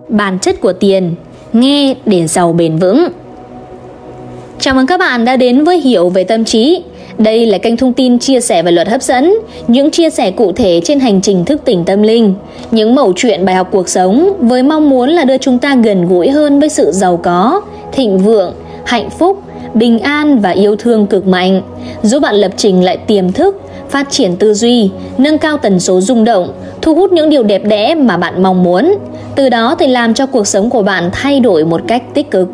Bản chất của tiền, nghe để giàu bền vững. Chào mừng các bạn đã đến với Hiểu về tâm trí. Đây là kênh thông tin chia sẻ về luật hấp dẫn, những chia sẻ cụ thể trên hành trình thức tỉnh tâm linh, những mẩu chuyện bài học cuộc sống với mong muốn là đưa chúng ta gần gũi hơn với sự giàu có, thịnh vượng, hạnh phúc, bình an và yêu thương cực mạnh, giúp bạn lập trình lại tiềm thức, phát triển tư duy, nâng cao tần số rung động, thu hút những điều đẹp đẽ mà bạn mong muốn. Từ đó thì làm cho cuộc sống của bạn thay đổi một cách tích cực.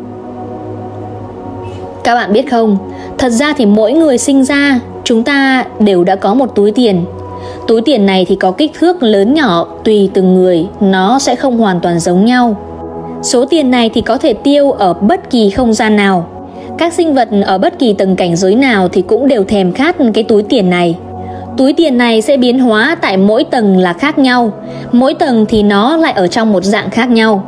Các bạn biết không, thật ra thì mỗi người sinh ra, chúng ta đều đã có một túi tiền. Túi tiền này thì có kích thước lớn nhỏ tùy từng người, nó sẽ không hoàn toàn giống nhau. Số tiền này thì có thể tiêu ở bất kỳ không gian nào. Các sinh vật ở bất kỳ tầng cảnh giới nào thì cũng đều thèm khát cái túi tiền này. Túi tiền này sẽ biến hóa tại mỗi tầng là khác nhau, mỗi tầng thì nó lại ở trong một dạng khác nhau.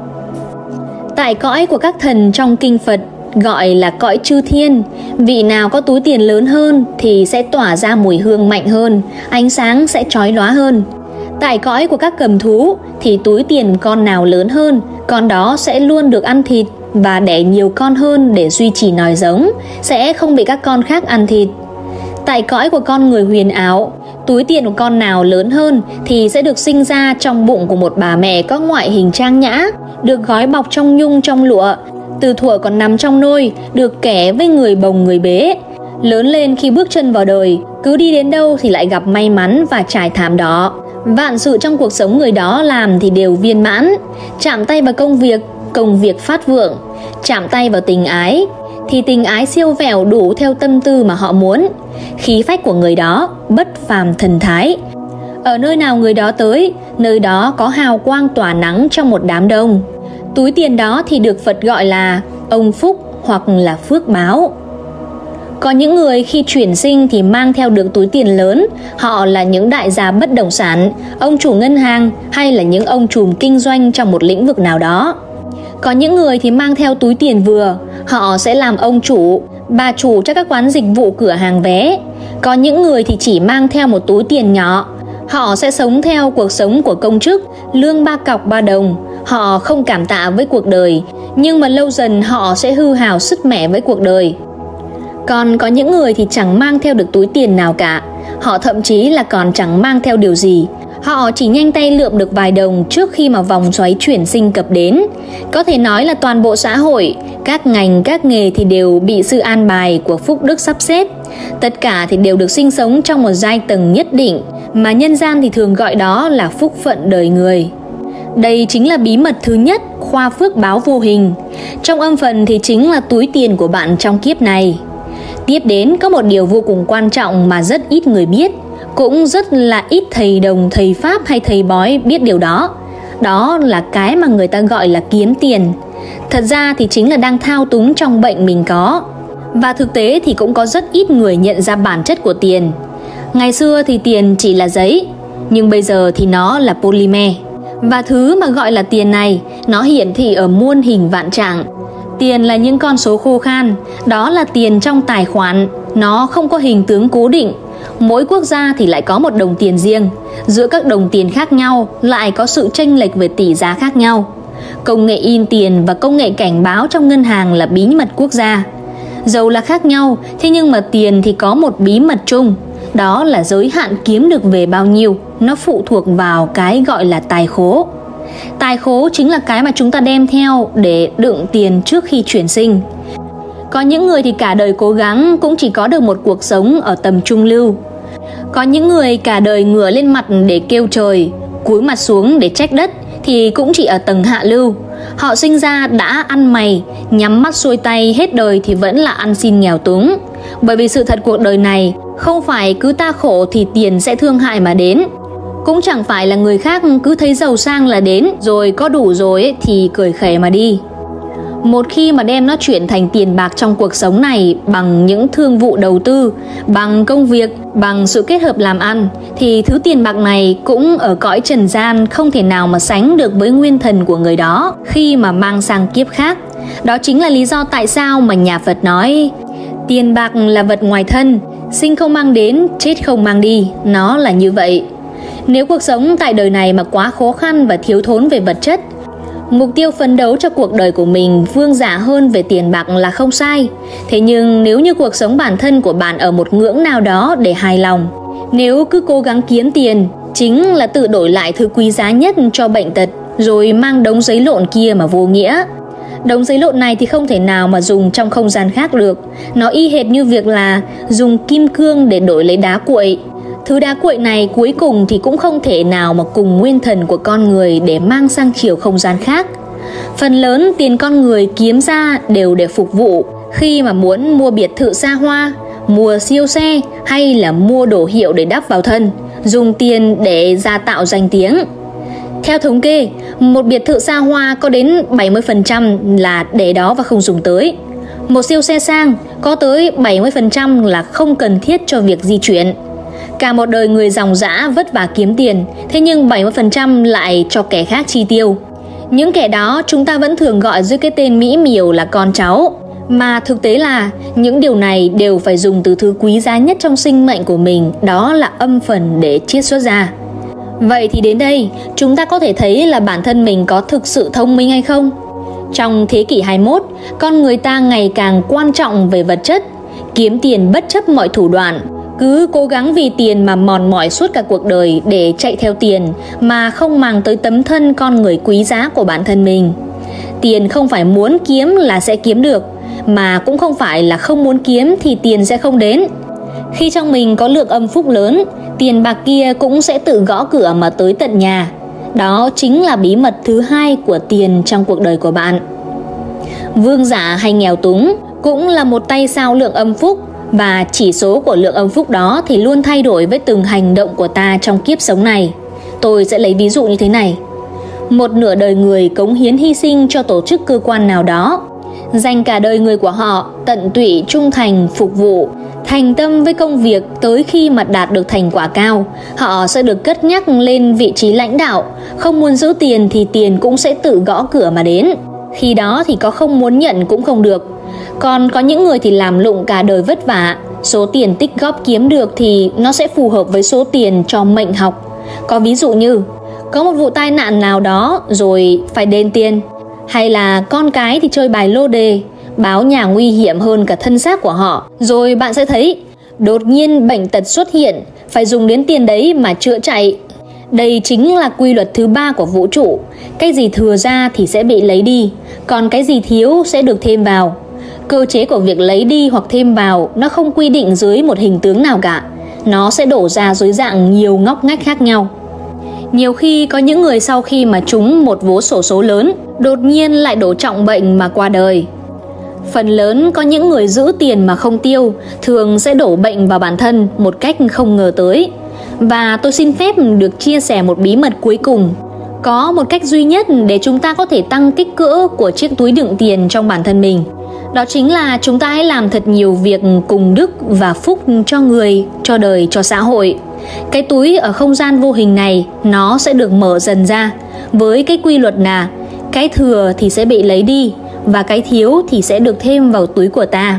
Tại cõi của các thần trong kinh Phật gọi là cõi chư thiên, vị nào có túi tiền lớn hơn thì sẽ tỏa ra mùi hương mạnh hơn, ánh sáng sẽ chói lóa hơn. Tại cõi của các cầm thú thì túi tiền con nào lớn hơn, con đó sẽ luôn được ăn thịt và đẻ nhiều con hơn để duy trì nòi giống, sẽ không bị các con khác ăn thịt. Tại cõi của con người huyền ảo, túi tiền của con nào lớn hơn thì sẽ được sinh ra trong bụng của một bà mẹ có ngoại hình trang nhã, được gói bọc trong nhung trong lụa, từ thuở còn nằm trong nôi, được kẻ với người bồng người bế. Lớn lên khi bước chân vào đời, cứ đi đến đâu thì lại gặp may mắn và trải thảm đỏ. Vạn sự trong cuộc sống người đó làm thì đều viên mãn. Chạm tay vào công việc phát vượng. Chạm tay vào tình ái thì tình ái siêu vẹo đủ theo tâm tư mà họ muốn. Khí phách của người đó bất phàm thần thái. Ở nơi nào người đó tới, nơi đó có hào quang tỏa nắng trong một đám đông. Túi tiền đó thì được Phật gọi là ông phúc hoặc là phước báo. Có những người khi chuyển sinh thì mang theo được túi tiền lớn, họ là những đại gia bất động sản, ông chủ ngân hàng hay là những ông trùm kinh doanh trong một lĩnh vực nào đó. Có những người thì mang theo túi tiền vừa, họ sẽ làm ông chủ, bà chủ cho các quán dịch vụ cửa hàng vé. Có những người thì chỉ mang theo một túi tiền nhỏ, họ sẽ sống theo cuộc sống của công chức, lương 3 cọc 3 đồng. Họ không cảm tạ với cuộc đời, nhưng mà lâu dần họ sẽ hư hào sứt mẻ với cuộc đời. Còn có những người thì chẳng mang theo được túi tiền nào cả, họ thậm chí là còn chẳng mang theo điều gì. Họ chỉ nhanh tay lượm được vài đồng trước khi mà vòng xoáy chuyển sinh cập đến. Có thể nói là toàn bộ xã hội, các ngành, các nghề thì đều bị sự an bài của phúc đức sắp xếp. Tất cả thì đều được sinh sống trong một giai tầng nhất định, mà nhân gian thì thường gọi đó là phúc phận đời người. Đây chính là bí mật thứ nhất, khoa phước báo vô hình. Trong âm phần thì chính là túi tiền của bạn trong kiếp này. Tiếp đến có một điều vô cùng quan trọng mà rất ít người biết, cũng rất là ít thầy đồng, thầy pháp hay thầy bói biết điều đó. Đó là cái mà người ta gọi là kiếm tiền. Thật ra thì chính là đang thao túng trong bệnh mình có. Và thực tế thì cũng có rất ít người nhận ra bản chất của tiền. Ngày xưa thì tiền chỉ là giấy, nhưng bây giờ thì nó là polymer. Và thứ mà gọi là tiền này, nó hiển thị ở muôn hình vạn trạng. Tiền là những con số khô khan, đó là tiền trong tài khoản, nó không có hình tướng cố định. Mỗi quốc gia thì lại có một đồng tiền riêng, giữa các đồng tiền khác nhau lại có sự chênh lệch về tỷ giá khác nhau. Công nghệ in tiền và công nghệ cảnh báo trong ngân hàng là bí mật quốc gia. Dầu là khác nhau, thế nhưng mà tiền thì có một bí mật chung, đó là giới hạn kiếm được về bao nhiêu, nó phụ thuộc vào cái gọi là tài khố. Tài khố chính là cái mà chúng ta đem theo để đựng tiền trước khi chuyển sinh. Có những người thì cả đời cố gắng cũng chỉ có được một cuộc sống ở tầm trung lưu. Có những người cả đời ngửa lên mặt để kêu trời, cúi mặt xuống để trách đất thì cũng chỉ ở tầng hạ lưu. Họ sinh ra đã ăn mày, nhắm mắt xuôi tay hết đời thì vẫn là ăn xin nghèo túng. Bởi vì sự thật cuộc đời này không phải cứ ta khổ thì tiền sẽ thương hại mà đến. Cũng chẳng phải là người khác cứ thấy giàu sang là đến, rồi có đủ rồi thì cười khẩy mà đi. Một khi mà đem nó chuyển thành tiền bạc trong cuộc sống này bằng những thương vụ đầu tư, bằng công việc, bằng sự kết hợp làm ăn, thì thứ tiền bạc này cũng ở cõi trần gian không thể nào mà sánh được với nguyên thần của người đó khi mà mang sang kiếp khác. Đó chính là lý do tại sao mà nhà Phật nói tiền bạc là vật ngoài thân, sinh không mang đến, chết không mang đi. Nó là như vậy. Nếu cuộc sống tại đời này mà quá khó khăn và thiếu thốn về vật chất, Mục tiêu phấn đấu cho cuộc đời của mình vương giả hơn về tiền bạc là không sai. Thế nhưng nếu như cuộc sống bản thân của bạn ở một ngưỡng nào đó để hài lòng, nếu cứ cố gắng kiếm tiền, chính là tự đổi lại thứ quý giá nhất cho bệnh tật, rồi mang đống giấy lộn kia mà vô nghĩa. Đống giấy lộn này thì không thể nào mà dùng trong không gian khác được. Nó y hệt như việc là dùng kim cương để đổi lấy đá cuội. Thứ đá cuội này cuối cùng thì cũng không thể nào mà cùng nguyên thần của con người để mang sang chiều không gian khác. Phần lớn tiền con người kiếm ra đều để phục vụ khi mà muốn mua biệt thự xa hoa, mua siêu xe hay là mua đồ hiệu để đắp vào thân, dùng tiền để gia tạo danh tiếng. Theo thống kê, một biệt thự xa hoa có đến 70% là để đó và không dùng tới. Một siêu xe sang có tới 70% là không cần thiết cho việc di chuyển. Cả một đời người dòng dã vất vả kiếm tiền, thế nhưng 70% lại cho kẻ khác chi tiêu. Những kẻ đó chúng ta vẫn thường gọi dưới cái tên mỹ miều là con cháu. Mà thực tế là những điều này đều phải dùng từ thứ quý giá nhất trong sinh mệnh của mình, đó là âm phần để chiết xuất ra. Vậy thì đến đây, chúng ta có thể thấy là bản thân mình có thực sự thông minh hay không? Trong thế kỷ 21, con người ta ngày càng quan trọng về vật chất, kiếm tiền bất chấp mọi thủ đoạn, cứ cố gắng vì tiền mà mòn mỏi suốt cả cuộc đời để chạy theo tiền mà không màng tới tấm thân con người quý giá của bản thân mình. Tiền không phải muốn kiếm là sẽ kiếm được, mà cũng không phải là không muốn kiếm thì tiền sẽ không đến. Khi trong mình có lượng âm phúc lớn, tiền bạc kia cũng sẽ tự gõ cửa mà tới tận nhà. Đó chính là bí mật thứ hai của tiền trong cuộc đời của bạn. Vương giả hay nghèo túng cũng là một tay sao lượng âm phúc, và chỉ số của lượng âm phúc đó thì luôn thay đổi với từng hành động của ta trong kiếp sống này. Tôi sẽ lấy ví dụ như thế này. Một nửa đời người cống hiến hy sinh cho tổ chức cơ quan nào đó, dành cả đời người của họ tận tụy trung thành phục vụ, thành tâm với công việc, tới khi mà đạt được thành quả cao, họ sẽ được cất nhắc lên vị trí lãnh đạo. Không muốn giữ tiền thì tiền cũng sẽ tự gõ cửa mà đến. Khi đó thì có không muốn nhận cũng không được. Còn có những người thì làm lụng cả đời vất vả, số tiền tích góp kiếm được thì nó sẽ phù hợp với số tiền cho mệnh học. Có ví dụ như có một vụ tai nạn nào đó rồi phải đền tiền, hay là con cái thì chơi bài lô đề, báo nhà nguy hiểm hơn cả thân xác của họ. Rồi bạn sẽ thấy đột nhiên bệnh tật xuất hiện, phải dùng đến tiền đấy mà chữa chạy. Đây chính là quy luật thứ ba của vũ trụ. Cái gì thừa ra thì sẽ bị lấy đi, còn cái gì thiếu sẽ được thêm vào. Cơ chế của việc lấy đi hoặc thêm vào nó không quy định dưới một hình tướng nào cả. Nó sẽ đổ ra dưới dạng nhiều ngóc ngách khác nhau. Nhiều khi có những người sau khi mà trúng một vố xổ số lớn, đột nhiên lại đổ trọng bệnh mà qua đời. Phần lớn có những người giữ tiền mà không tiêu, thường sẽ đổ bệnh vào bản thân một cách không ngờ tới. Và tôi xin phép được chia sẻ một bí mật cuối cùng. Có một cách duy nhất để chúng ta có thể tăng kích cỡ của chiếc túi đựng tiền trong bản thân mình. Đó chính là chúng ta hãy làm thật nhiều việc cùng đức và phúc cho người, cho đời, cho xã hội. Cái túi ở không gian vô hình này nó sẽ được mở dần ra với cái quy luật là cái thừa thì sẽ bị lấy đi và cái thiếu thì sẽ được thêm vào túi của ta.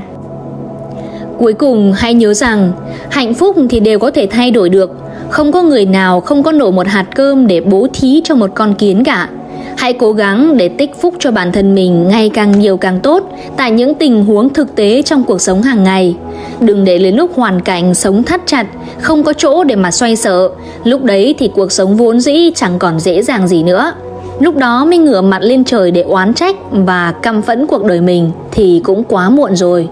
Cuối cùng hãy nhớ rằng hạnh phúc thì đều có thể thay đổi được. Không có người nào không có nổi một hạt cơm để bố thí cho một con kiến cả. Hãy cố gắng để tích phúc cho bản thân mình ngày càng nhiều càng tốt tại những tình huống thực tế trong cuộc sống hàng ngày. Đừng để đến lúc hoàn cảnh sống thắt chặt, không có chỗ để mà xoay sở. Lúc đấy thì cuộc sống vốn dĩ chẳng còn dễ dàng gì nữa. Lúc đó mới ngửa mặt lên trời để oán trách và căm phẫn cuộc đời mình thì cũng quá muộn rồi.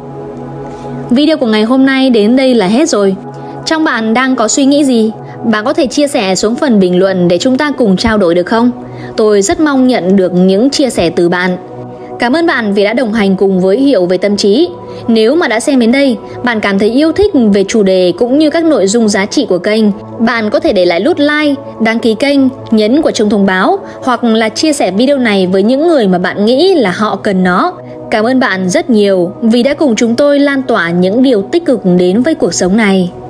Video của ngày hôm nay đến đây là hết rồi. Trong bạn đang có suy nghĩ gì? Bạn có thể chia sẻ xuống phần bình luận để chúng ta cùng trao đổi được không? Tôi rất mong nhận được những chia sẻ từ bạn. Cảm ơn bạn vì đã đồng hành cùng với Hiểu về tâm trí. Nếu mà đã xem đến đây, bạn cảm thấy yêu thích về chủ đề cũng như các nội dung giá trị của kênh, bạn có thể để lại nút like, đăng ký kênh, nhấn quả chuông thông báo hoặc là chia sẻ video này với những người mà bạn nghĩ là họ cần nó. Cảm ơn bạn rất nhiều vì đã cùng chúng tôi lan tỏa những điều tích cực đến với cuộc sống này.